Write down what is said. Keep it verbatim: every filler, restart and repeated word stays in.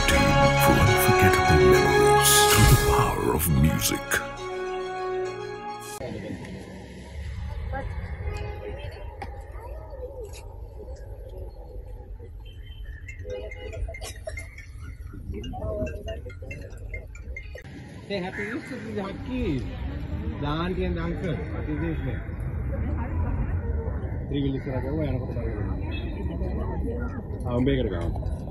Canteen for unforgettable memories through the power of music. Say happy Easter to the Hutkies, the auntie and the uncle. What is this name? Three will listen to the way. I'm going to go.